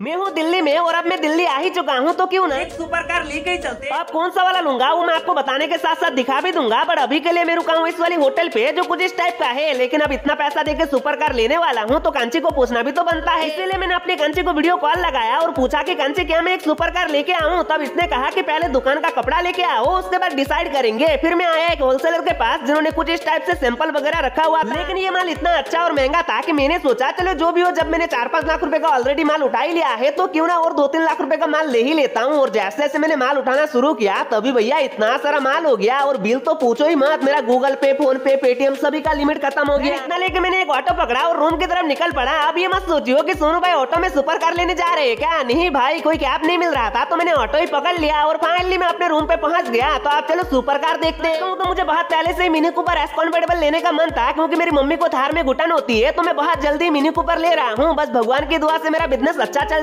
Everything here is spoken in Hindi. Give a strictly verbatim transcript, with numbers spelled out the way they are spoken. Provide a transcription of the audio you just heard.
मैं हूँ दिल्ली में और अब मैं दिल्ली आ ही चुका हूँ, तो क्यों ना एक सुपर कार लेके ही चलते हैं। अब कौन सा वाला लूंगा वो मैं आपको बताने के साथ साथ दिखा भी दूंगा, बट अभी के लिए मैं रुका हूँ इस वाली होटल पे जो कुछ इस टाइप का है। लेकिन अब इतना पैसा देके सुपर कार लेने वाला हूँ तो कांची को पूछना भी तो बनता है, इसीलिए मैंने अपनी कांची को वीडियो कॉल लगाया और पूछा कि कांची क्या मैं एक सुपर कार लेके आऊँ। तब इसने कहा कि पहले दुकान का कपड़ा लेके आओ, उसके बाद डिसाइड करेंगे। फिर मैं आया एक होलसेलर के पास जिन्होंने कुछ इस टाइप से सैंपल वगैरह रखा हुआ था, लेकिन ये माल इतना अच्छा और महंगा था कि मैंने सोचा चलो जो भी हो, जब मैंने चार पाँच लाख रुपए का ऑलरेडी माल उठा ही लिया है तो क्यों ना और दो तीन लाख रुपए का माल ले ही लेता हूँ। और जैसे जैसे मैंने माल उठाना शुरू किया तभी भैया इतना सारा माल हो गया और बिल तो पूछो ही मत, मेरा गूगल पे, फोन पे, पेटीएम सभी का लिमिट खत्म हो गया। इतना लेके मैंने एक ऑटो पकड़ा और रूम की तरफ निकल पड़ा। अब ये मत सोचियो कि सोनू भाई ऑटो में सुपर कार लेने जा रहे हैं क्या, नहीं भाई, कोई कैब नहीं मिल रहा था तो मैंने ऑटो ही पकड़ लिया और फाइनली मैं अपने रूम पे पहुंच गया। तो आप चलो सुपर कार देखते हैं। तो, तो मुझे बहुत पहले से मिनी कूपर एस कॉन्वर्टेबल लेने का मन था क्योंकि मेरी मम्मी को थार में घुटन होती है, तो मैं बहुत जल्दी मिनी कूपर ले रहा हूँ। बस भगवान की दुआ से मेरा बिजनेस अच्छा चल